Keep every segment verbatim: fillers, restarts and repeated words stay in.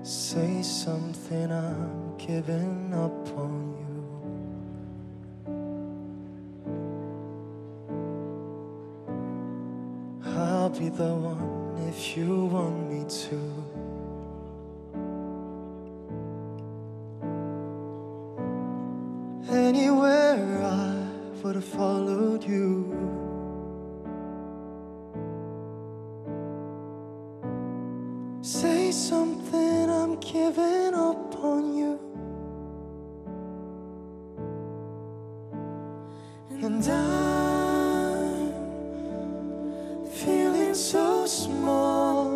Say something, I'm giving up on you. I'll be the one if you want me to. Anywhere I would have followed you. Say something, I'm giving up on you. And I'm feeling so small.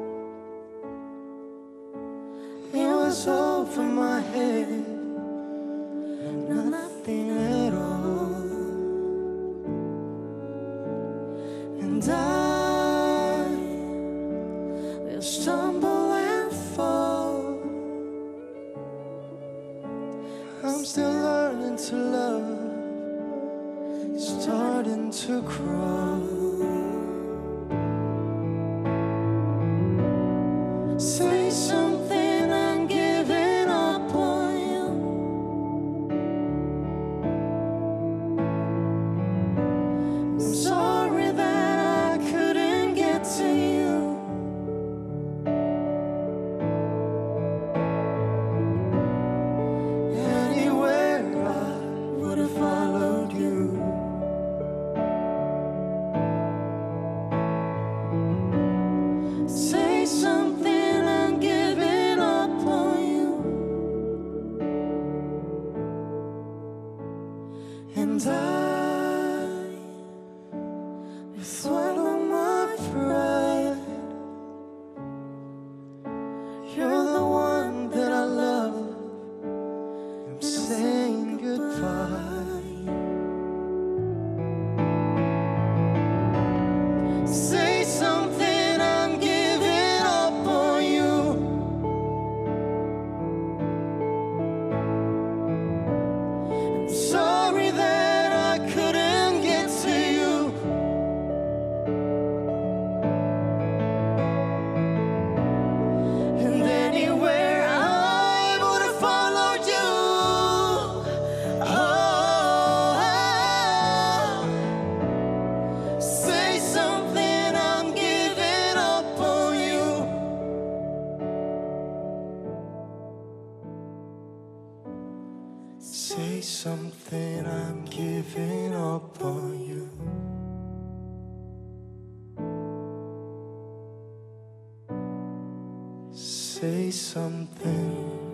It was over my head, nothing at all. And I will stumble and fall. I'm still learning to love, starting to crawl. Say something, I'm giving up on you. I'm sorry that I couldn't get to you. Anywhere I would have followed you. Say something, I'm giving up on you. And I will swallow my pride. You're the one that I love. I'm saying goodbye. Say something, I'm giving up on you. I'm sorry that I couldn't get to you. And anywhere I would have followed you. Oh, say something, I'm giving up on you. Say something, I'm giving up on you. Say something.